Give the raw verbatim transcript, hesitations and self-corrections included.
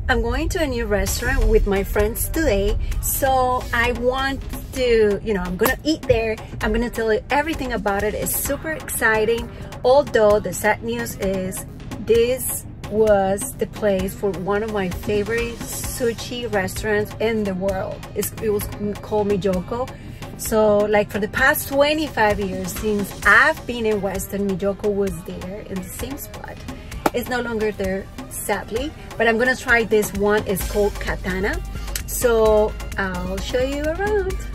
I'm going to a new restaurant with my friends today, so I want to, you know, I'm gonna eat there. I'm gonna tell you everything about it. It's super exciting, although the sad news is this was the place for one of my favorite sushi restaurants in the world. It's, it was called Miyoko. So like for the past twenty-five years since I've been in Weston, Miyoko was there in the same spot. It's no longer there, sadly, but I'm gonna try this one. It's called KaTana. So I'll show you around.